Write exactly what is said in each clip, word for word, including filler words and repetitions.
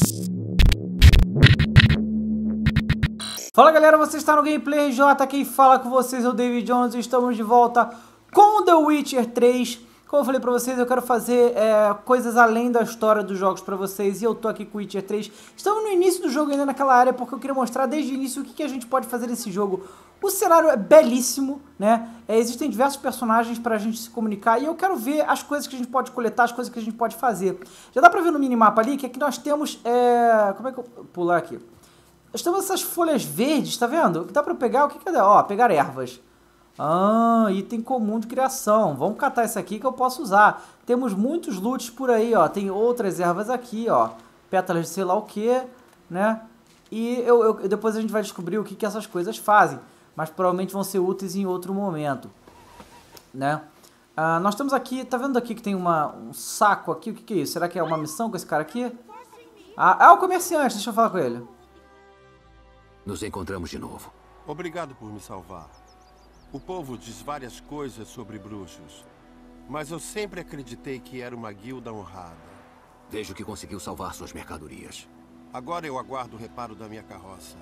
Fala galera, você está no Gameplay R J, quem fala com vocês é o David Jones e estamos de volta com The Witcher três. Como eu falei pra vocês, eu quero fazer é, coisas além da história dos jogos pra vocês e eu tô aqui com o Witcher três. Estamos no início do jogo ainda naquela área porque eu queria mostrar desde o início o que, que a gente pode fazer nesse jogo. O cenário é belíssimo, né? É, existem diversos personagens pra gente se comunicar e eu quero ver as coisas que a gente pode coletar, as coisas que a gente pode fazer. Já dá pra ver no minimapa ali que aqui nós temos... É... Como é que eu... Pular aqui. Nós temos essas folhas verdes, tá vendo? Dá pra pegar, o que que é? Ó, pegar ervas. Ah, item comum de criação. Vamos catar esse aqui que eu posso usar. Temos muitos loots por aí, ó. Tem outras ervas aqui, ó. Pétalas de sei lá o que, né? E eu, eu, depois a gente vai descobrir o que que essas coisas fazem. Mas provavelmente vão ser úteis em outro momento, né? Ah, nós temos aqui, tá vendo aqui que tem uma, um saco aqui? O que que é isso? Será que é uma missão com esse cara aqui? Ah, é o comerciante, deixa eu falar com ele. Nos encontramos de novo. Obrigado por me salvar. O povo diz várias coisas sobre bruxos, mas eu sempre acreditei que era uma guilda honrada. Vejo que conseguiu salvar suas mercadorias. Agora eu aguardo o reparo da minha carroça.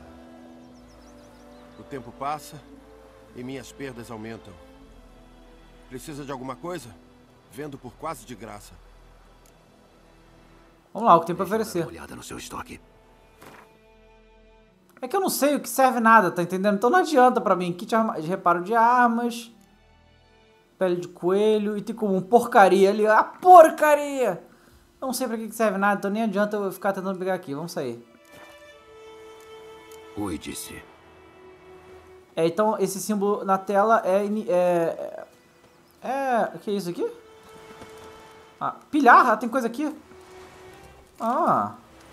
O tempo passa e minhas perdas aumentam. Precisa de alguma coisa? Vendo por quase de graça. Vamos lá, o que tem pra oferecer. Dá uma olhada no seu estoque. É que eu não sei o que serve nada, tá entendendo? Então não adianta pra mim. Kit de reparo de armas. Pele de coelho. E tem como um porcaria ali. A porcaria! Eu não sei pra que serve nada, então nem adianta eu ficar tentando pegar aqui. Vamos sair. Cuide-se. É, então esse símbolo na tela é... É... É... O que é isso aqui? Ah, pilhar? Ah, tem coisa aqui. Ah...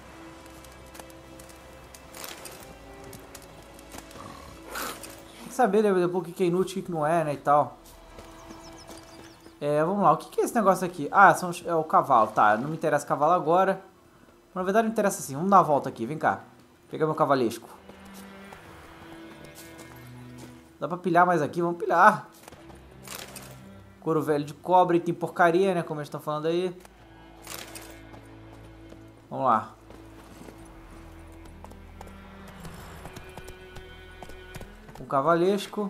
Saber depois o que é inútil, o que não é, né, e tal. É, vamos lá, o que é esse negócio aqui? Ah, são, é o cavalo, tá, não me interessa cavalo agora. Na verdade, me interessa sim, vamos dar uma volta aqui, vem cá. Pegar meu cavalesco. Dá pra pilhar mais aqui, vamos pilhar. Couro velho de cobre, tem porcaria, né, como eles estão falando aí. Vamos lá. Um cavalesco.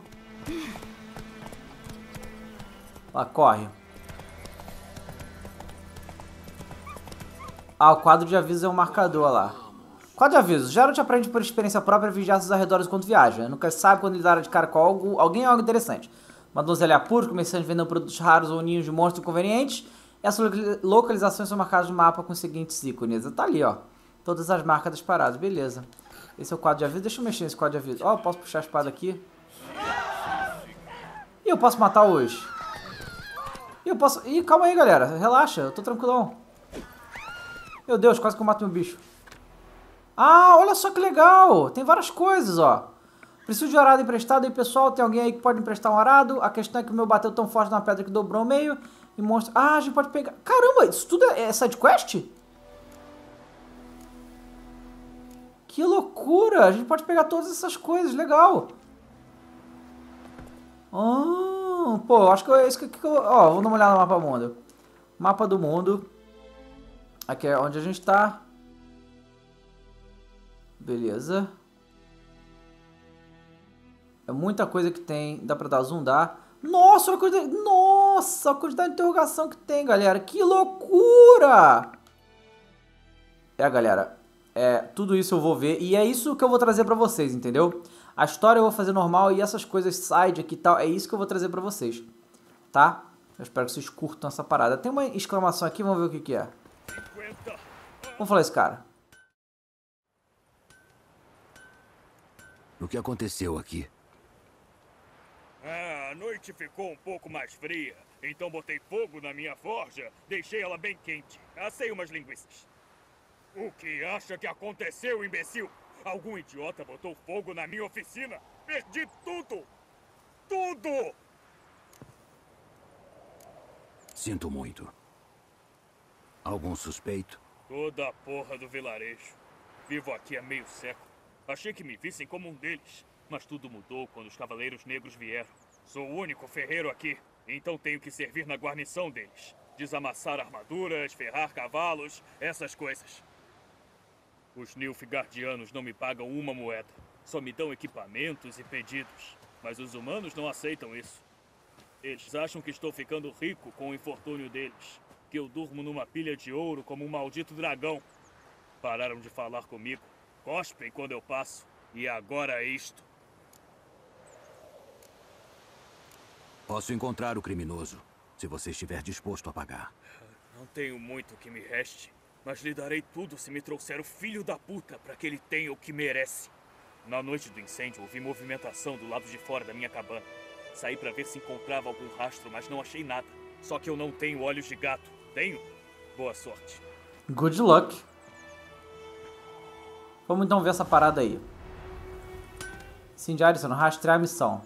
Lá, corre. Ah, o quadro de aviso é um marcador lá. Quadro de aviso. Geralt aprende por experiência própria a vigiar seus arredores enquanto viaja. Nunca sabe quando ele dará de cara com algo, alguém ou algo interessante. Uma donzelha pura, começando vendendo produtos raros ou ninhos de monstros inconvenientes. Essas localizações são marcadas no mapa com os seguintes ícones. Tá ali, ó. Todas as marcas das paradas. Beleza. Esse é o quadro de aviso. Deixa eu mexer nesse quadro de aviso. Ó, oh, posso puxar a espada aqui. E eu posso matar hoje. E eu posso... Ih, calma aí, galera. Relaxa, eu tô tranquilão. Meu Deus, quase que eu mato meu bicho. Ah, olha só que legal. Tem várias coisas, ó. Preciso de arado emprestado aí, pessoal. Tem alguém aí que pode emprestar um arado. A questão é que o meu bateu tão forte na pedra que dobrou o meio. E monstro... Ah, a gente pode pegar... Caramba, isso tudo é side quest? Que loucura! A gente pode pegar todas essas coisas, legal. Ah, pô, acho que é isso que, que eu... Ó, vamos dar uma olhada no mapa do mundo. Mapa do mundo. Aqui é onde a gente tá. Beleza. É muita coisa que tem. Dá pra dar zoom, dá. Nossa, a quantidade... Nossa, a quantidade de interrogação que tem, galera. Que loucura! É, galera... É, tudo isso eu vou ver e é isso que eu vou trazer pra vocês, entendeu? A história eu vou fazer normal e essas coisas side aqui e tal, é isso que eu vou trazer pra vocês, tá? Eu espero que vocês curtam essa parada. Tem uma exclamação aqui, vamos ver o que que é. Vamos falar esse cara. O que aconteceu aqui? Ah, a noite ficou um pouco mais fria, então botei fogo na minha forja, deixei ela bem quente, assei umas linguiças. O que acha que aconteceu, imbecil? Algum idiota botou fogo na minha oficina. Perdi tudo! Tudo! Sinto muito. Algum suspeito? Toda a porra do vilarejo. Vivo aqui há meio século. Achei que me vissem como um deles. Mas tudo mudou quando os Cavaleiros Negros vieram. Sou o único ferreiro aqui, então tenho que servir na guarnição deles. Desamassar armaduras, ferrar cavalos, essas coisas. Os Nilfgaardianos não me pagam uma moeda. Só me dão equipamentos e pedidos. Mas os humanos não aceitam isso. Eles acham que estou ficando rico com o infortúnio deles. Que eu durmo numa pilha de ouro como um maldito dragão. Pararam de falar comigo. Cospem quando eu passo. E agora é isto. Posso encontrar o criminoso, se você estiver disposto a pagar. Não tenho muito que me reste, mas lhe darei tudo se me trouxer o filho da puta para que ele tenha o que merece. Na noite do incêndio, ouvi movimentação do lado de fora da minha cabana. Saí para ver se encontrava algum rastro, mas não achei nada. Só que eu não tenho olhos de gato. Tenho? Boa sorte. Good luck. Vamos então ver essa parada aí. Incendiário, não rastrear a missão.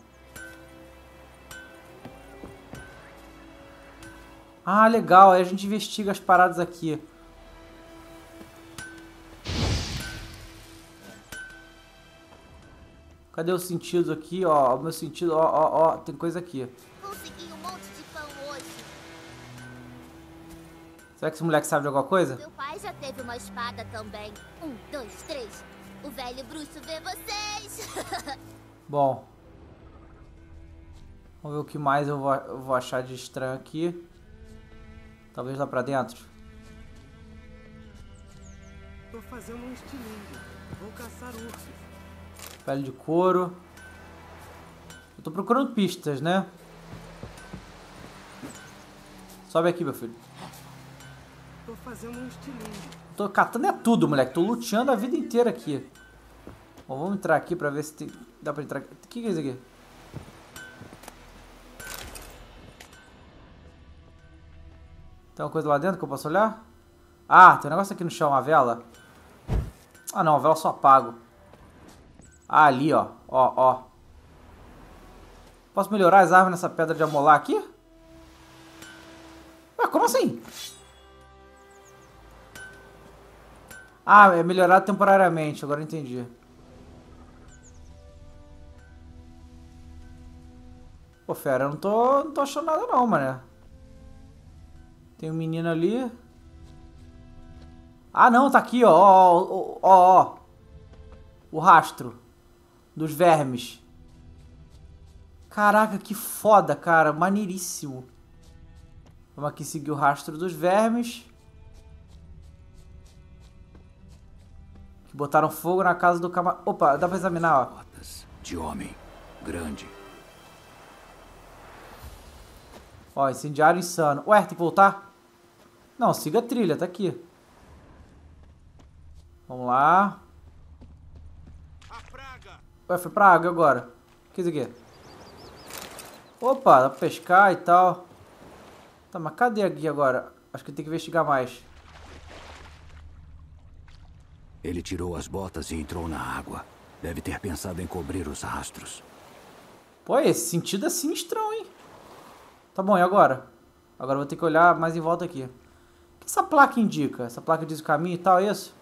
Ah, legal. Aí a gente investiga as paradas aqui. Cadê os sentidos aqui? Ó, o meu sentido, ó, ó, ó. Tem coisa aqui. Consegui um monte de pão hoje. Será que esse moleque sabe de alguma coisa? Meu pai já teve uma espada também. Um, dois, três. O velho bruxo vê vocês. Bom. Vamos ver o que mais eu vou, eu vou achar de estranho aqui. Talvez lá pra dentro. Tô fazendo um estilingue. Vou caçar ursos. Pele de couro. Eu tô procurando pistas, né? Sobe aqui, meu filho. Tô fazendo um estilingue. Tô catando é tudo, moleque. Tô luteando a vida inteira aqui. Bom, vamos entrar aqui pra ver se tem... dá pra entrar aqui. O que que é isso aqui? Tem uma coisa lá dentro que eu posso olhar? Ah, tem um negócio aqui no chão, uma vela. Ah, não, a vela só apago. Ah, ali, ó. Ó, ó. Posso melhorar as armas nessa pedra de amolar aqui? Ué, como assim? Ah, é melhorado temporariamente. Agora eu entendi. Pô, fera, eu não tô, não tô achando nada não, mané. Tem um menino ali. Ah, não, tá aqui, ó. Ó, ó, ó, ó. O rastro dos vermes. Caraca, que foda, cara. Maneiríssimo. Vamos aqui seguir o rastro dos vermes. Que botaram fogo na casa do camarada. Opa, dá pra examinar, ó. Botas de homem grande. Ó, incendiário insano. Ué, tem que voltar? Não, siga a trilha, tá aqui. Vamos lá. Ué, foi pra água agora. O que é isso aqui? Opa, dá pra pescar e tal. Tá, mas cadê a guia agora? Acho que tem que investigar mais. Ele tirou as botas e entrou na água. Deve ter pensado em cobrir os rastros. Pô, esse sentido é sinistrão, hein? Tá bom, e agora? Agora eu vou ter que olhar mais em volta aqui. O que essa placa indica? Essa placa diz o caminho e tal, é isso?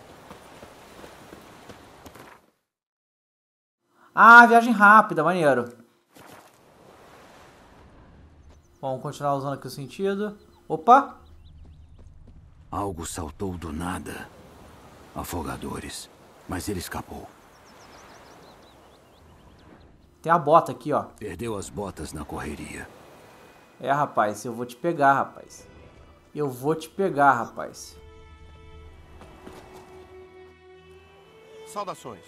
Ah, viagem rápida, maneiro. Vamos continuar usando aqui o sentido. Opa! Algo saltou do nada. Afogadores. Mas ele escapou. Tem a bota aqui, ó. Perdeu as botas na correria. É, rapaz, eu vou te pegar, rapaz. Eu vou te pegar, rapaz. Saudações.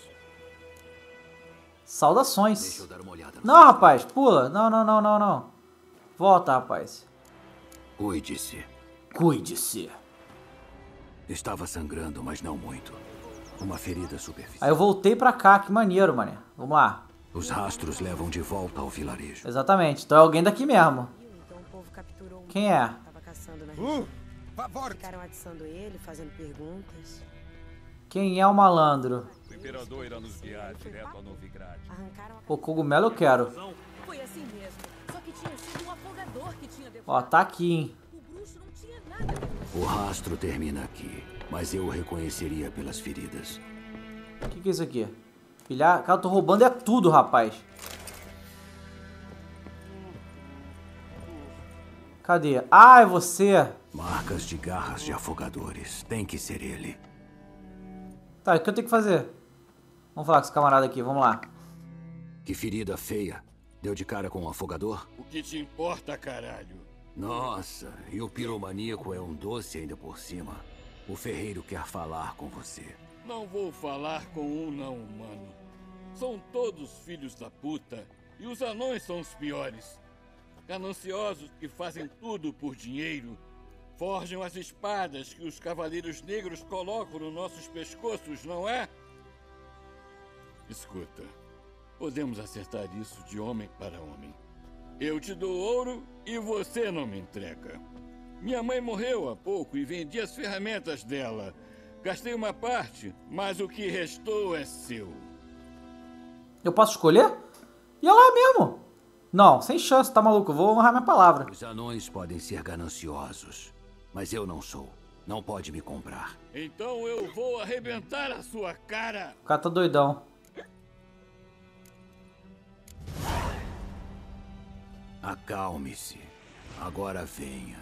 Saudações. Deixa eu dar uma olhada. Não, rapaz, pula. Não, não, não, não, não. Volta, rapaz. Cuide-se. Cuide-se. Estava sangrando, mas não muito. Uma ferida Aí superficial. eu voltei pra cá, que maneiro, mané. Vamos lá. Os rastros levam de volta ao vilarejo. Exatamente, então é alguém daqui mesmo. Então o povo capturou um Quem é? cara que tava caçando na região. Uh, favor. Ficaram atiçando ele, fazendo perguntas. Quem é o malandro? O imperador irá nos guiar direto a Novigrad. Arrancaram a Pô, cogumelo eu quero. Foi assim mesmo. Só que tinha sido um afogador que tinha Ó, devorado. tá aqui, hein. O bruxo não tinha nada a ver com isso. O rastro termina aqui, mas eu o reconheceria pelas feridas. O que que é isso aqui? Pilhar? Cara, eu tô roubando é tudo, rapaz. Cadê? Ah, é você. Marcas de garras de afogadores. Tem que ser ele. Tá, o que eu tenho que fazer? Vamos falar com esse camarada aqui, vamos lá. Que ferida feia. Deu de cara com um afogador? O que te importa, caralho? Nossa, e o piromaníaco é um doce ainda por cima. O ferreiro quer falar com você. Não vou falar com um não humano. São todos filhos da puta. E os anões são os piores. Gananciosos que fazem tudo por dinheiro. Forjam as espadas que os cavaleiros negros colocam nos nossos pescoços, não é? Escuta, podemos acertar isso de homem para homem. Eu te dou ouro e você não me entrega. Minha mãe morreu há pouco e vendi as ferramentas dela. Gastei uma parte, mas o que restou é seu. Eu posso escolher? E é lá mesmo. Não, sem chance, tá maluco? Eu vou honrar minha palavra. Os anões podem ser gananciosos, mas eu não sou. Não pode me comprar. Então eu vou arrebentar a sua cara. O cara tá doidão. Acalme-se. Agora venha.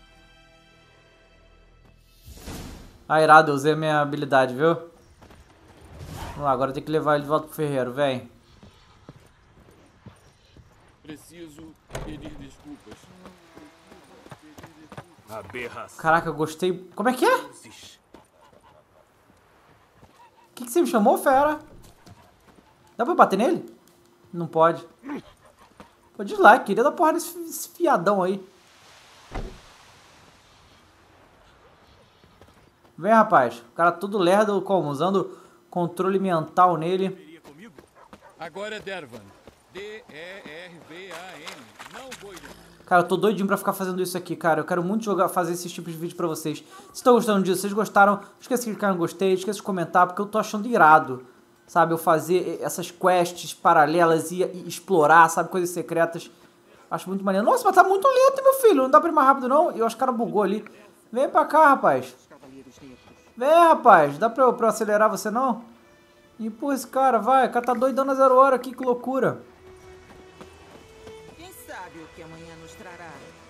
Ah, irado, eu usei a minha habilidade, viu? Vamos lá, agora tem que levar ele de volta pro ferreiro, vem. Preciso pedir desculpas. Aberração. Caraca, eu gostei. Como é que é? O que, que você me chamou, fera? Dá pra bater nele? Não pode. Pô, dislike, queria dar porra nesse esse fiadão aí. Vem, rapaz. O cara todo lerdo, como? Usando controle mental nele. Agora é Dervan. D E R V A N. Não vou identificar. Cara, eu tô doidinho pra ficar fazendo isso aqui, cara. Eu quero muito jogar, fazer esses tipos de vídeo pra vocês. Se estão gostando disso, vocês gostaram, não esqueça de clicar no gostei, não esqueça de comentar, porque eu tô achando irado, sabe? Eu fazer essas quests paralelas e, e explorar, sabe? Coisas secretas. Acho muito maneiro. Nossa, mas tá muito lento, meu filho. Não dá pra ir mais rápido, não? Eu acho que o cara bugou ali. Vem pra cá, rapaz. Vem, rapaz. Dá pra eu, pra eu acelerar você, não? Empurra esse cara, vai. O cara tá doidão na zero hora aqui, que loucura. Quem sabe o que amanhã nos trará?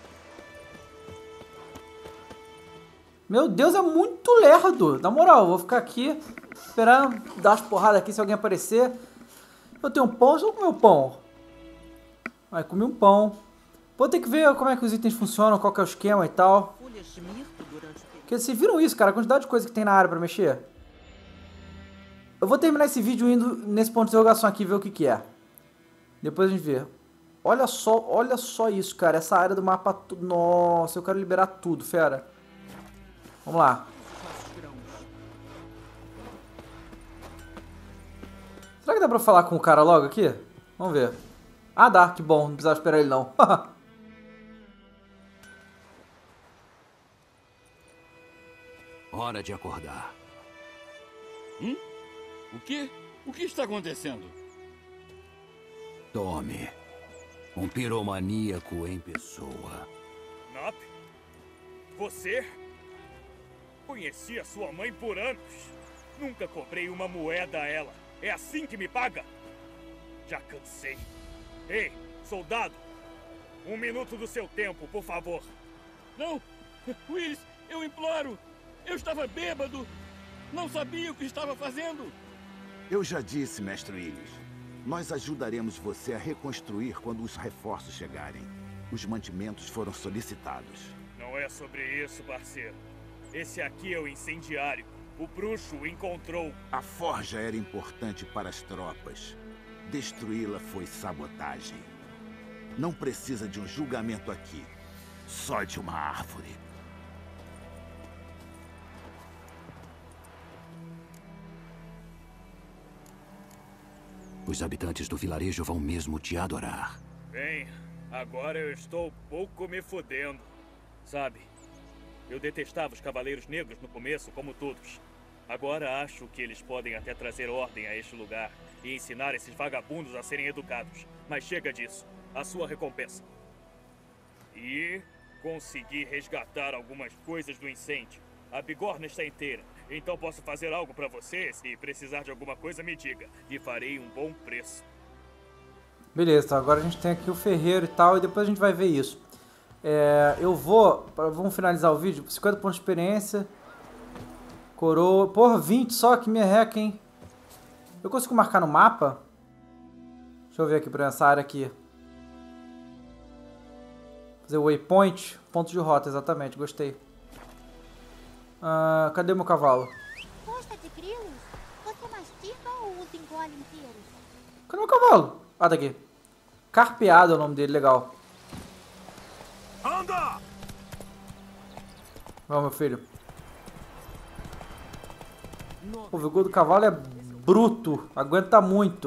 Meu Deus, é muito lerdo. Na moral, eu vou ficar aqui esperando dar as porradas aqui se alguém aparecer. Eu tenho um pão, deixa eu comer o pão. Vai, comi um pão. Vou ter que ver como é que os itens funcionam, qual que é o esquema e tal. Folhas de mirto durante o Porque vocês viram isso, cara? A quantidade de coisa que tem na área pra mexer. Eu vou terminar esse vídeo indo nesse ponto de interrogação aqui e ver o que que é. Depois a gente vê. Olha só, olha só isso, cara. Essa área do mapa... Nossa, eu quero liberar tudo, fera. Vamos lá. Será que dá pra falar com o cara logo aqui? Vamos ver. Ah, dá. Que bom. Não precisava esperar ele, não. Hora de acordar. Hum? O quê? O que está acontecendo? Tome. Um piromaníaco em pessoa. Nop? Você? Conheci a sua mãe por anos. Nunca cobrei uma moeda a ela. É assim que me paga? Já cansei. Ei, soldado! Um minuto do seu tempo, por favor. Não! Willis, eu imploro! Eu estava bêbado! Não sabia o que estava fazendo! Eu já disse, mestre Willis. Nós ajudaremos você a reconstruir quando os reforços chegarem. Os mantimentos foram solicitados. Não é sobre isso, parceiro. Esse aqui é o incendiário. O bruxo o encontrou. A forja era importante para as tropas. Destruí-la foi sabotagem. Não precisa de um julgamento aqui. Só de uma árvore. Os habitantes do vilarejo vão mesmo te adorar. Bem, agora eu estou pouco me fodendo. Sabe, eu detestava os Cavaleiros Negros no começo, como todos. Agora acho que eles podem até trazer ordem a este lugar e ensinar esses vagabundos a serem educados. Mas chega disso. A sua recompensa. E consegui resgatar algumas coisas do incêndio. A bigorna está inteira. Então posso fazer algo pra você. Se precisar de alguma coisa, me diga. E farei um bom preço. Beleza, então agora a gente tem aqui o ferreiro e tal. E depois a gente vai ver isso. É, eu vou... Vamos finalizar o vídeo. cinquenta pontos de experiência. Coroa. Porra, vinte só, que merreca, hein? Eu consigo marcar no mapa? Deixa eu ver aqui pra essa área aqui. Fazer o waypoint. Ponto de rota, exatamente. Gostei. Ah, cadê meu cavalo? Gosta de grilos? Você mastiga ou os engole inteiros? Cadê meu cavalo? Ah, tá aqui. Carpeado é o nome dele, legal. Anda! Vamos, meu filho. O vigor do cavalo é bruto. Aguenta muito.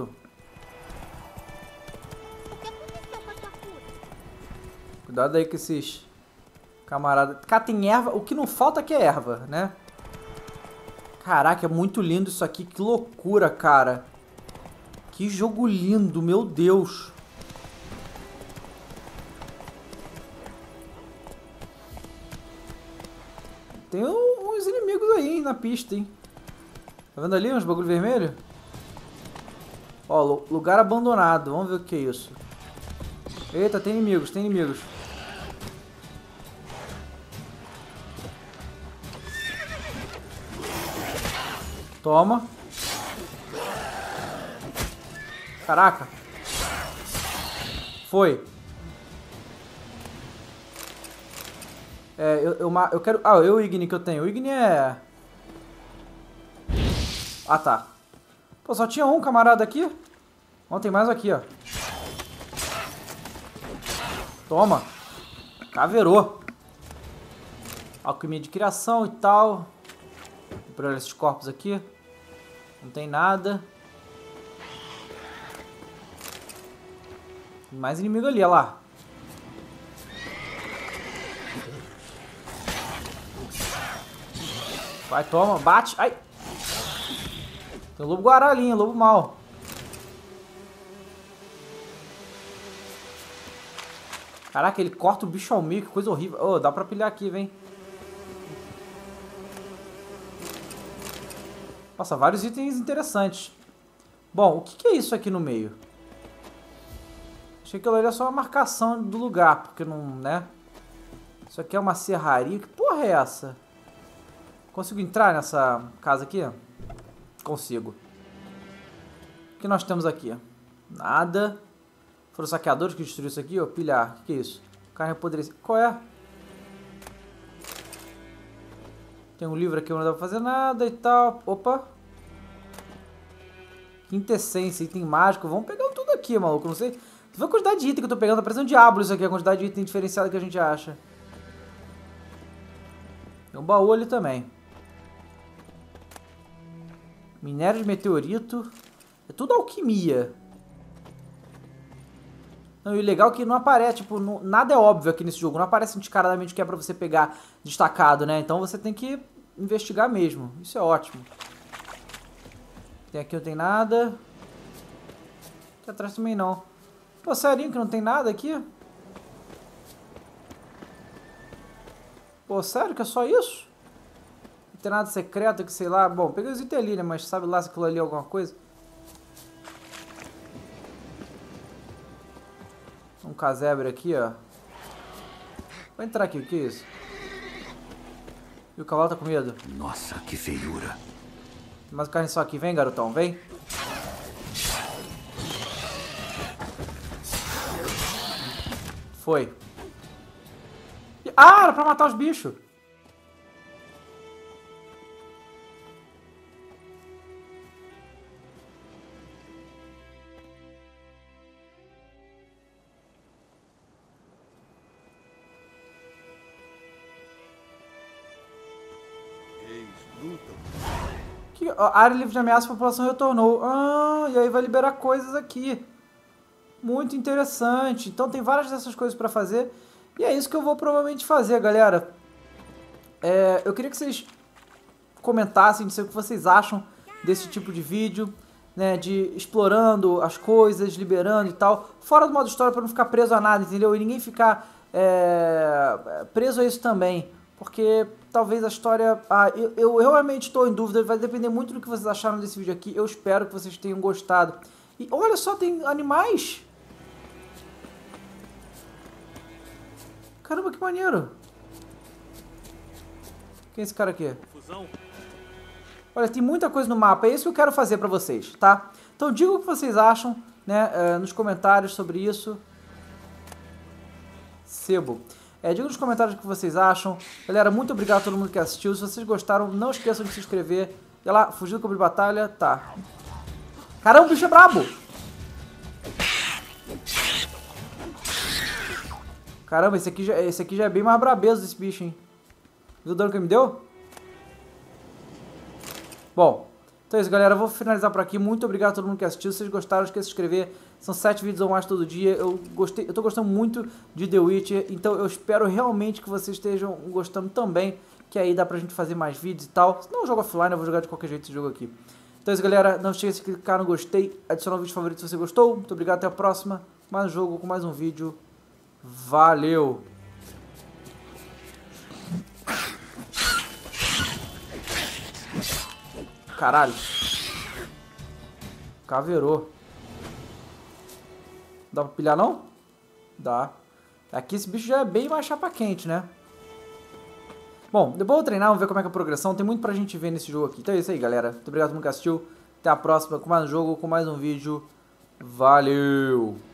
O que aconteceu com a sua cura? Cuidado aí com esses camaradas. Cá tem erva. O que não falta aqui é erva, né? Caraca, é muito lindo isso aqui. Que loucura, cara. Que jogo lindo, meu Deus. Tem uns inimigos aí, hein, na pista, hein? Tá vendo ali uns bagulho vermelho? Ó, lugar abandonado. Vamos ver o que é isso. Eita, tem inimigos, tem inimigos. Toma. Caraca. Foi. É, eu, eu, eu quero... Ah, eu o Igni que eu tenho. O Igni é... Ah, tá. Pô, só tinha um camarada aqui. Ó, tem mais aqui, ó. Toma. Caveirou. Alquimia de criação e tal. Vou pegar esses corpos aqui. Não tem nada. Tem mais inimigo ali, olha lá. Vai, toma, bate. Ai. Tem o lobo guará ali, hein, lobo mau. Caraca, ele corta o bicho ao meio, que coisa horrível. Oh, dá pra pilhar aqui, vem. Nossa, vários itens interessantes. Bom, o que, que é isso aqui no meio? Achei que aquilo ali é só uma marcação do lugar, porque não, né? Isso aqui é uma serraria. Que porra é essa? Consigo entrar nessa casa aqui? Consigo. O que nós temos aqui? Nada. Foram os saqueadores que destruíram isso aqui, ó. Pilhar. O que, que é isso? Carne apodrecida. Qual é? Tem um livro aqui onde não dá pra fazer nada e tal. Opa. Quintessência, item mágico. Vamos pegar tudo aqui, maluco. Não sei. Tu vê a quantidade de item que eu tô pegando? Tá parecendo um diabo isso aqui, a quantidade de item diferenciado que a gente acha. Tem um baú ali também. Minério de meteorito. É tudo alquimia. Não, e o legal é que não aparece, tipo, não, nada é óbvio aqui nesse jogo. Não aparece descaradamente o que é pra você pegar destacado, né? Então você tem que investigar mesmo. Isso é ótimo. Tem aqui, não tem nada. Aqui atrás também não. Pô, sério que não tem nada aqui? Pô, sério que é só isso? Não tem nada secreto que sei lá. Bom, peguei os itens ali, né? Mas sabe lá se aquilo ali é alguma coisa? Um casebre aqui, ó. Vou entrar aqui, o que é isso? E o cavalo tá com medo? Nossa, que feiura. Tem mais carne só aqui, vem, garotão, vem. Foi. Ah, era pra matar os bichos. Que, ó, a área livre de ameaça, a população retornou. Ah, e aí vai liberar coisas aqui. Muito interessante. Então tem várias dessas coisas pra fazer. E é isso que eu vou provavelmente fazer, galera. É, eu queria que vocês comentassem, dizer o que vocês acham desse tipo de vídeo, né? De explorando as coisas, liberando e tal. Fora do modo história, pra não ficar preso a nada, entendeu? E ninguém ficar é, preso a isso também. Porque talvez a história... Ah, eu, eu realmente estou em dúvida. Vai depender muito do que vocês acharam desse vídeo aqui. Eu espero que vocês tenham gostado. E olha só, tem animais. Caramba, que maneiro. Quem é esse cara aqui? Fusão. Olha, tem muita coisa no mapa, é isso que eu quero fazer pra vocês, tá? Então diga o que vocês acham, né, uh, nos comentários sobre isso. Sebo. É, diga nos comentários o que vocês acham. Galera, muito obrigado a todo mundo que assistiu. Se vocês gostaram, não esqueçam de se inscrever. Olha lá, fugiu do campo de batalha, tá. Caramba, o bicho é brabo! Caramba, esse aqui já, esse aqui já é bem mais brabeso desse bicho, hein? Viu o dano que ele me deu? Bom, então é isso, galera. Eu vou finalizar por aqui. Muito obrigado a todo mundo que assistiu. Se vocês gostaram, não esqueça de se inscrever. São sete vídeos ou mais todo dia. Eu gostei, eu tô gostando muito de The Witcher. Então eu espero realmente que vocês estejam gostando também. Que aí dá pra gente fazer mais vídeos e tal. Se não eu jogo offline, eu vou jogar de qualquer jeito esse jogo aqui. Então é isso, galera. Não esqueça de clicar no gostei. Adicionar o vídeo favorito se você gostou. Muito obrigado. Até a próxima. Mais um jogo com mais um vídeo. Valeu! Caralho. Caveirou. Dá pra pilhar não? Dá. Aqui esse bicho já é bem mais chapa quente, né? Bom, depois eu vou treinar, vamos ver como é que é a progressão. Tem muito pra gente ver nesse jogo aqui. Então é isso aí, galera. Muito obrigado por todo mundo que assistiu. Até a próxima com mais um jogo, com mais um vídeo. Valeu!